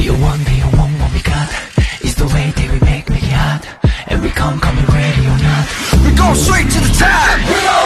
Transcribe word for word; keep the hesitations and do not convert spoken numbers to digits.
you want, do you want what we got? It's the way that we make, make it hot. And we come, coming ready or not. We go straight to the top.